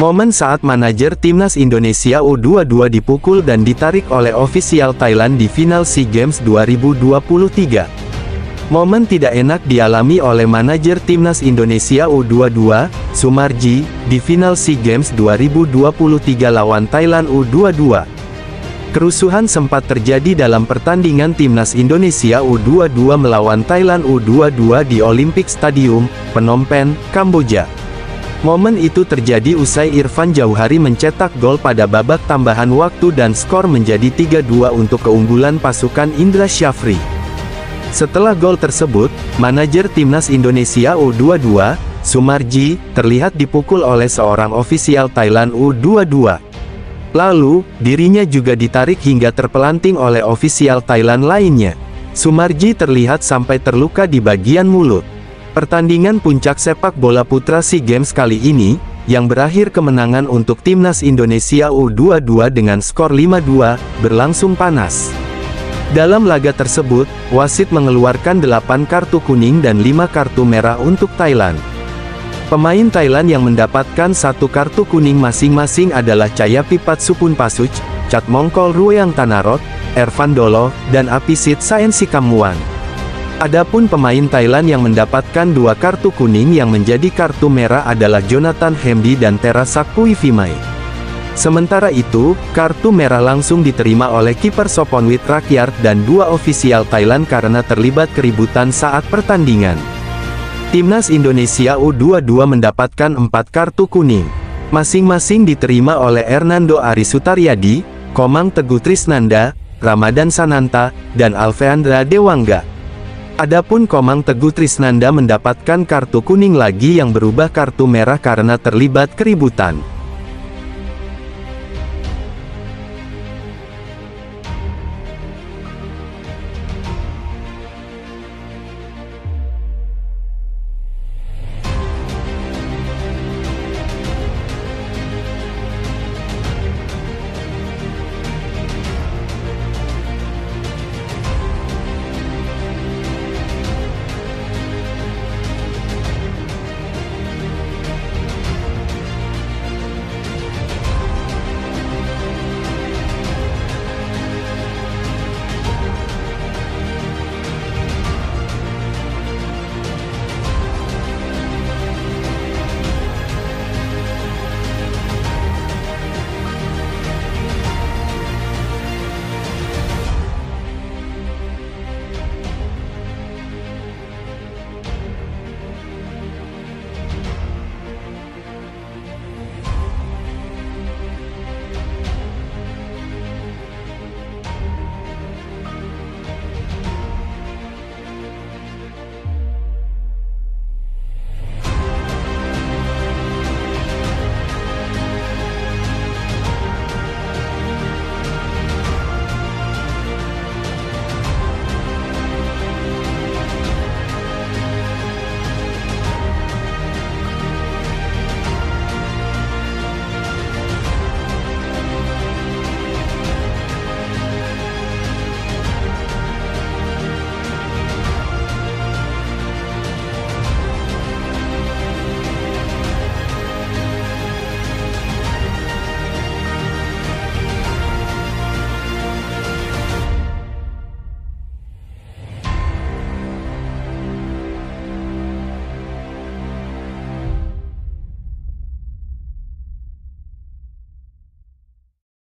Momen saat manajer timnas Indonesia U22 dipukul dan ditarik oleh ofisial Thailand di final SEA Games 2023. Momen tidak enak dialami oleh manajer timnas Indonesia U22, Sumarji, di final SEA Games 2023 lawan Thailand U22. Kerusuhan sempat terjadi dalam pertandingan timnas Indonesia U22 melawan Thailand U22 di Olympic Stadium, Phnom Penh, Kamboja. Momen itu terjadi usai Irfan Jauhari mencetak gol pada babak tambahan waktu dan skor menjadi 3-2 untuk keunggulan pasukan Indra Syafri. Setelah gol tersebut, manajer timnas Indonesia U22, Sumarji, terlihat dipukul oleh seorang ofisial Thailand U22. Lalu, dirinya juga ditarik hingga terpelanting oleh ofisial Thailand lainnya. Sumarji terlihat sampai terluka di bagian mulut. Pertandingan puncak sepak bola putra SEA Games kali ini, yang berakhir kemenangan untuk timnas Indonesia U22 dengan skor 5-2, berlangsung panas. Dalam laga tersebut, wasit mengeluarkan 8 kartu kuning dan 5 kartu merah untuk Thailand. Pemain Thailand yang mendapatkan 1 kartu kuning masing-masing adalah Cayapipat Supunpasuch, Chatmongkol Rueang Tanarot, Ervan Dolo, dan Apisit Saensikammuang. Adapun pemain Thailand yang mendapatkan 2 kartu kuning yang menjadi kartu merah adalah Jonathan Hemdi dan Terasak Puivimai. Sementara itu, kartu merah langsung diterima oleh kiper Soponwit Rakyat dan 2 ofisial Thailand karena terlibat keributan saat pertandingan. Timnas Indonesia U22 mendapatkan 4 kartu kuning. Masing-masing diterima oleh Hernando Ari Sutaryadi, Komang Teguh Trisnanda, Ramadan Sananta, dan Alveandra Dewangga. Adapun Komang Teguh Trisnanda mendapatkan kartu kuning lagi yang berubah kartu merah karena terlibat keributan.